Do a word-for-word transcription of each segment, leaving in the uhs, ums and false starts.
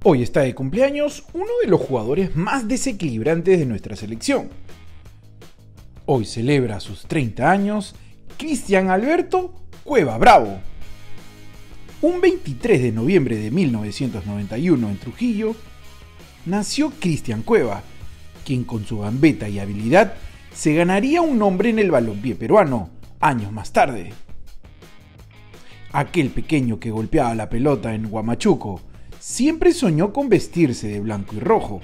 Hoy está de cumpleaños uno de los jugadores más desequilibrantes de nuestra selección. Hoy celebra sus treinta años Cristian Alberto Cueva Bravo. Un veintitrés de noviembre de mil novecientos noventa y uno en Trujillo, nació Cristian Cueva, quien con su gambeta y habilidad se ganaría un nombre en el balompié peruano, años más tarde. Aquel pequeño que golpeaba la pelota en Huamachuco siempre soñó con vestirse de blanco y rojo.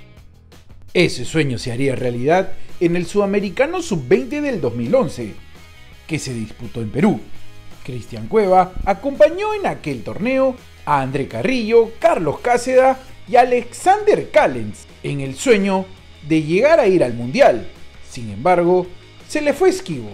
Ese sueño se haría realidad en el Sudamericano sub veinte del dos mil once, que se disputó en Perú. Cristian Cueva acompañó en aquel torneo a André Carrillo, Carlos Cáceda y Alexander Callens en el sueño de llegar a ir al Mundial. Sin embargo, se le fue esquivo.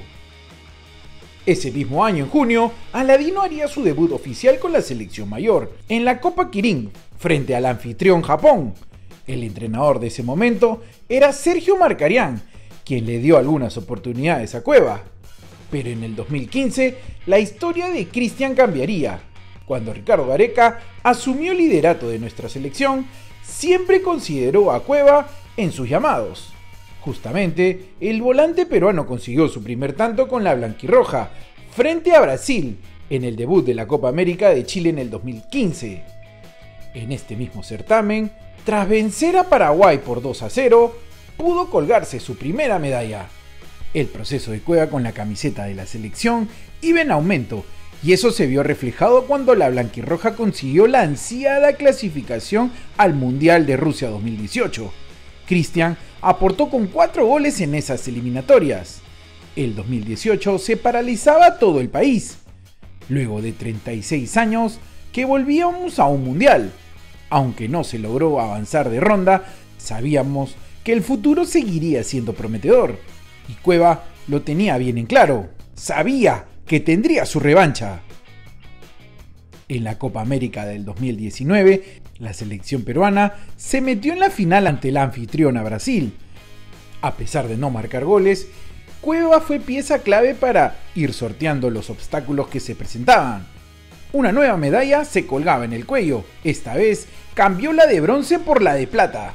Ese mismo año, en junio, Aladino haría su debut oficial con la selección mayor, en la Copa Kirin, frente al anfitrión Japón. El entrenador de ese momento era Sergio Markarián, quien le dio algunas oportunidades a Cueva. Pero en el dos mil quince, la historia de Cristian cambiaría. Cuando Ricardo Gareca asumió el liderato de nuestra selección, siempre consideró a Cueva en sus llamados. Justamente, el volante peruano consiguió su primer tanto con la blanquirroja, frente a Brasil, en el debut de la Copa América de Chile en el dos mil quince. En este mismo certamen, tras vencer a Paraguay por dos a cero, pudo colgarse su primera medalla. El proceso de Cueva con la camiseta de la selección iba en aumento, y eso se vio reflejado cuando la blanquirroja consiguió la ansiada clasificación al Mundial de Rusia dos mil dieciocho. Cristian aportó con cuatro goles en esas eliminatorias. El dos mil dieciocho se paralizaba todo el país, luego de treinta y seis años que volvíamos a un Mundial. Aunque no se logró avanzar de ronda, sabíamos que el futuro seguiría siendo prometedor. Y Cueva lo tenía bien en claro, sabía que tendría su revancha. En la Copa América del dos mil diecinueve, la selección peruana se metió en la final ante la anfitriona Brasil. A pesar de no marcar goles, Cueva fue pieza clave para ir sorteando los obstáculos que se presentaban. Una nueva medalla se colgaba en el cuello, esta vez cambió la de bronce por la de plata.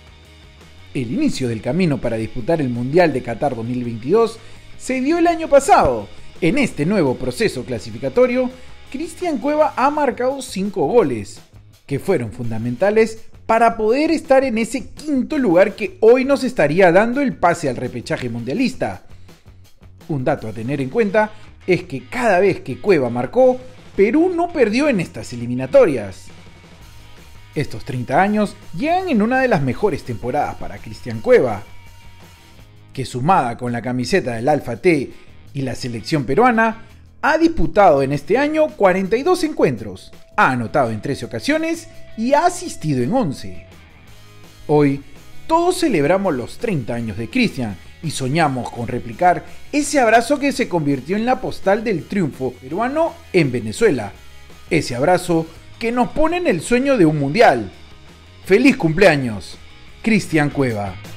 El inicio del camino para disputar el Mundial de Qatar dos mil veintidós se dio el año pasado. En este nuevo proceso clasificatorio, Cristian Cueva ha marcado cinco goles, que fueron fundamentales para poder estar en ese quinto lugar que hoy nos estaría dando el pase al repechaje mundialista. Un dato a tener en cuenta es que cada vez que Cueva marcó, Perú no perdió en estas eliminatorias. Estos treinta años llegan en una de las mejores temporadas para Cristian Cueva, que sumada con la camiseta del Alfa T y la selección peruana, ha disputado en este año cuarenta y dos encuentros, ha anotado en trece ocasiones y ha asistido en once. Hoy, todos celebramos los treinta años de Cristian y soñamos con replicar ese abrazo que se convirtió en la postal del triunfo peruano en Venezuela. Ese abrazo que nos pone en el sueño de un mundial. ¡Feliz cumpleaños, Cristian Cueva!